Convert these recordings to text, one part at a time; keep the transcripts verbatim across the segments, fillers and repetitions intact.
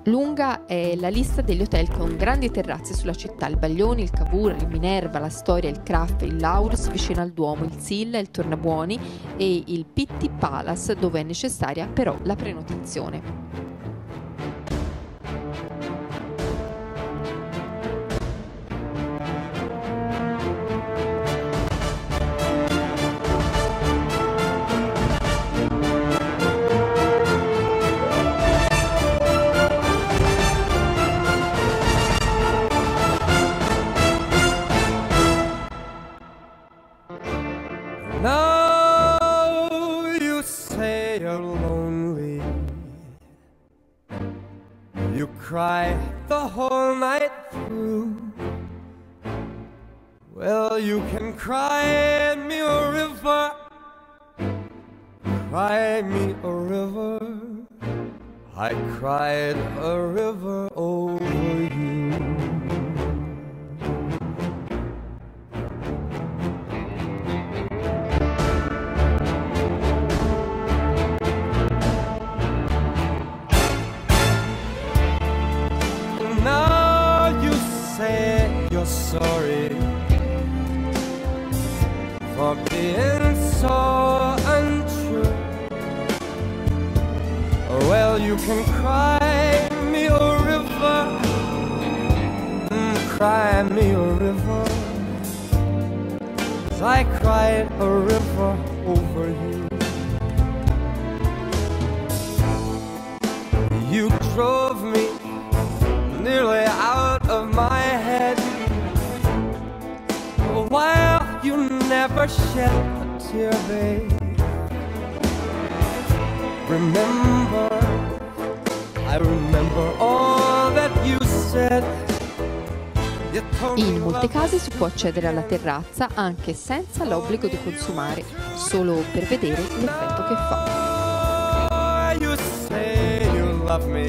Lunga è la lista degli hotel con grandi terrazze sulla città: il Baglioni, il Cavour, il Minerva, la Storia, il Craft, il Laurus vicino al Duomo, il Silla, il Tornabuoni e il Pitti Palace, dove è necessaria però la prenotazione. Now you say you're lonely, you cry the whole night through. Well, you can cry me a river, cry me a river. I cried a river over you. You're sorry for being so untrue. Well, you can cry me a river, mm, cry me a river, 'cause I cried a river over you. You drove me nearly out of my head, while you never shed a tear, babe. Remember, I remember all that you said. In molti casi si può accedere alla terrazza anche senza l'obbligo di consumare, solo per vedere l'effetto che fa. You say you love me.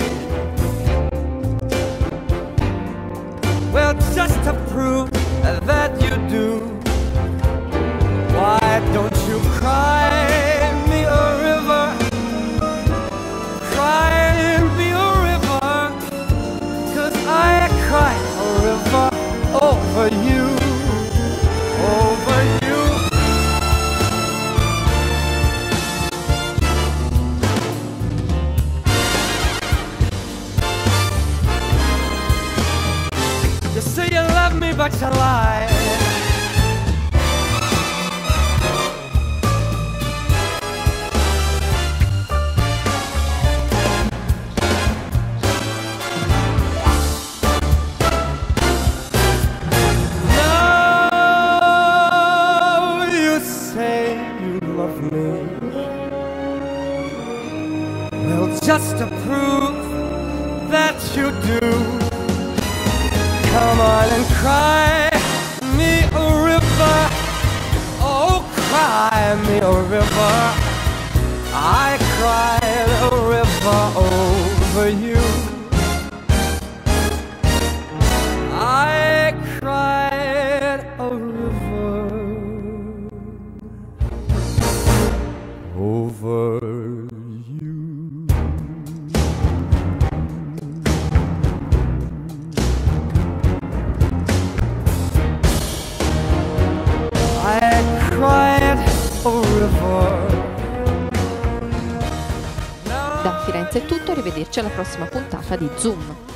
Well, just to prove that you do, why don't you cry me a river, cry me a river, 'cause I cry a river over you, over you. You say you love me, but you lie. Now you say you love me. Well, just to prove that you do, come on and cry me a river. Oh, cry me a river. I cried a river over you. I cried a river over you. Da Firenze è tutto, arrivederci alla prossima puntata di Zoom.